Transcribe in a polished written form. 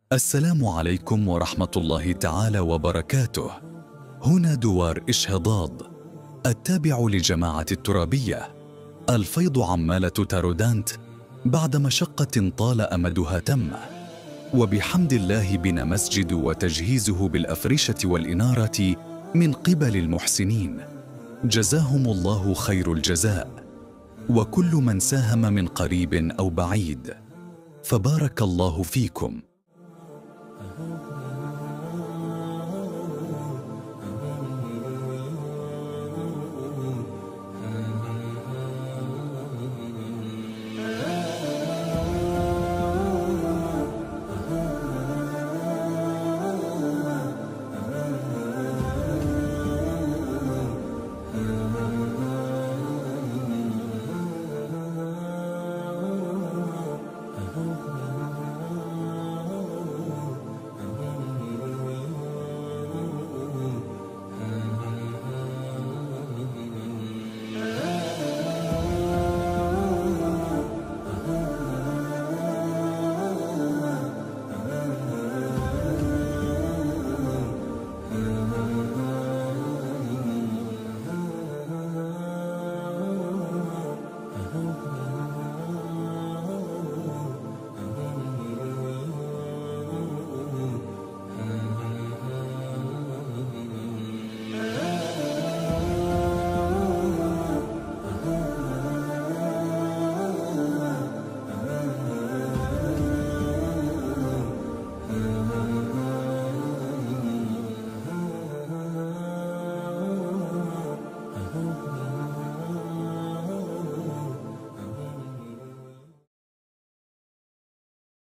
السلام عليكم ورحمة الله تعالى وبركاته. هنا دوار إشهضاض التابع لجماعة الترابية. الفيض عمالة تارودانت بعد مشقة طال أمدها تم، وبحمد الله بنا مسجد وتجهيزه بالأفرشة والإنارة من قبل المحسنين، جزاهم الله خير الجزاء، وكل من ساهم من قريب أو بعيد، فبارك الله فيكم.